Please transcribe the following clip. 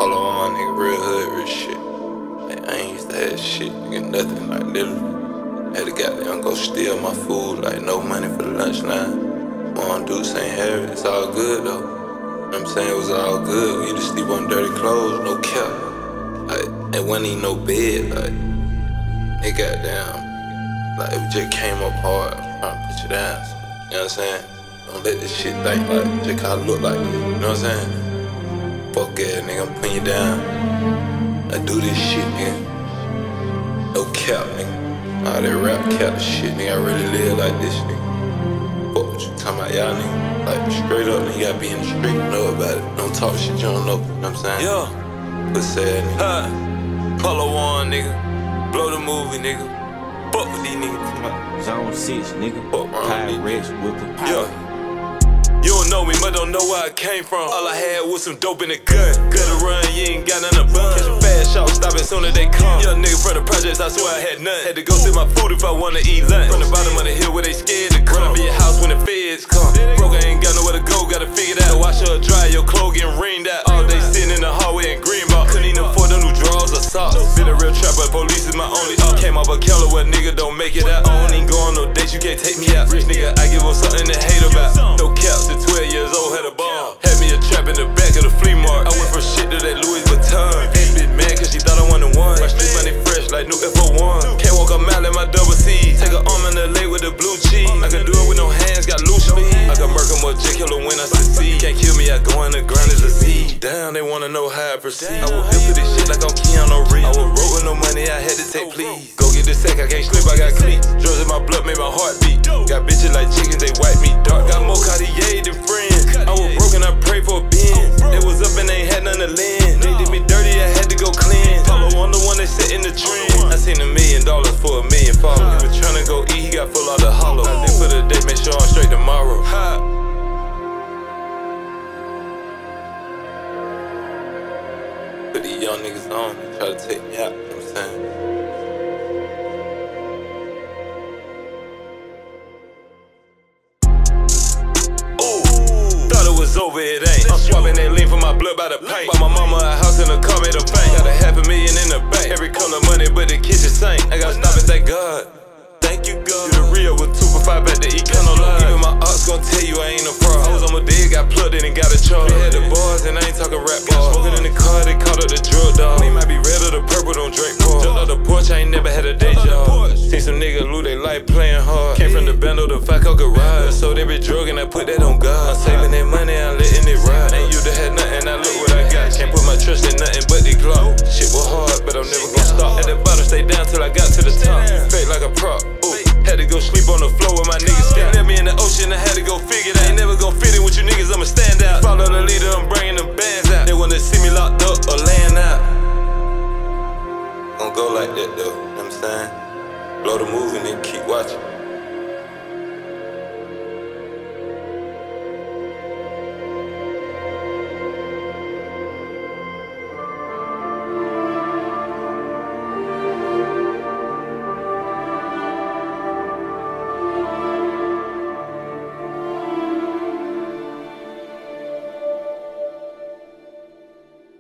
All on my nigga, real hood, real shit. Like, I ain't used to have shit, nigga, nothing, like literally. Had to goddamn go steal my food, like no money for the lunch line. Mom Deuce ain't have it, it's all good though. You know what I'm saying? It was all good. We used to sleep on dirty clothes, no cap. Like, it wasn't even no bed, like, it goddamn, like, it just came up hard, trying to put you down. So, you know what I'm saying? Don't let this shit think like, just how I look like, you know what I'm saying? Fuck yeah, nigga, I'm putting you down. I do this shit, nigga. No cap, nigga. All that rap cap shit, nigga. I really live like this, nigga. Fuck what you talking about, y'all, nigga. Like, straight up, nigga, you gotta be in the street and know about it. Don't talk shit you don't know, you know what I'm saying? Yeah. But sad, nigga. Color one, nigga. Blow the movie, nigga. Fuck with these niggas. Zone 6, nigga. Fuck wrong with Pyrex with the Yeah. You don't know me, but don't know where I came from. All I had was some dope in the gun. Gotta run, you ain't got none to bun. Catch a fast shot, stop as soon as they come. Young nigga from the projects, I swear I had none. Had to go sit my food if I wanna eat lunch. From the bottom of the hill where they scared to come. Run up in your house when the feds come. Broke, I ain't got nowhere to go, gotta figure it out. Wash her dry, your clothes getting rained out. All day sitting in the hallway in Greenbelt. Couldn't even afford them new drawers or socks. Been a real trapper, police is my only up. Came off a killer where nigga don't make it out. I don't even go on no dates, you can't take me out. Rich nigga, I give up something to hate about. No caps at 12 years old. Had a bomb. Had me a trap in the back of the flea market. I went from shit to that Louis Vuitton. Ain't been mad cause she thought I wanted one. My street money fresh like new F01. Can't walk a mile in my double C. Take an arm in the leg with the blue cheese. I can do it with no hands, got loose speed. I can murk them or J killer when I succeed. Can't kill me, I go in the ground as a seed. Damn, they wanna know how I proceed. I will flip this shit like I'm Keanu Reeves. I was broke with no money, I had to take please. Go get the sack, I can't slip, I got cleats. Drugs in my blood made my heart beat. Got bitches like chickens, they wipe me dark. Got more Cartier than friends. I was broken, I prayed for a bin. They was up and they ain't had none to lend. They did me dirty, I had to go clean. Follow on the one that set in the trend. I seen $1 million for $1 million followers. He was tryna go eat, he got full out the hollow. I live for the day, make sure I'm straight tomorrow. Put these young niggas on and try to take me out, you know what I'm saying? Was over, it ain't. I'm swapping that lean for my blood by the paint. Bought my mama a house in a car made her faint. Got $500,000 in the bank. Every color money, but the kitchen sink. I gotta stop and thank God. Thank you, God. You the real with 2 for 5 at the Econo. Even my ops gon' tell you I ain't no fraud. I was on my dig, got plugged in and got a charge. We had the bars and I ain't talking rap bars. Smoking in the car, they called up the drug dog. They might be red or the purple, don't drink more. Jumped off the porch, I ain't never had a day job. Seen some niggas lose they life playing hard. Came from the bando to Faco garage. Sold every drug and I put that on God. I'm saving that money, I'm letting it ride. Ain't used to have nothing, I look what I got. Can't put my trust in nothing but the Glock. Shit was hard, but I'm never gon' stop. At the bottom, stay down till I got to the top. Fake like a prop. Ooh. Had to go sleep on the floor with my niggas. They left me in the ocean, I had to go figure that. Ain't never gon' fit in with you niggas, I'ma stand out. Follow the leader, I'm bringing them bands out. They wanna see me locked up or laying out. Don't go like that though, you know what I'm saying? Blow the movie and then keep watching.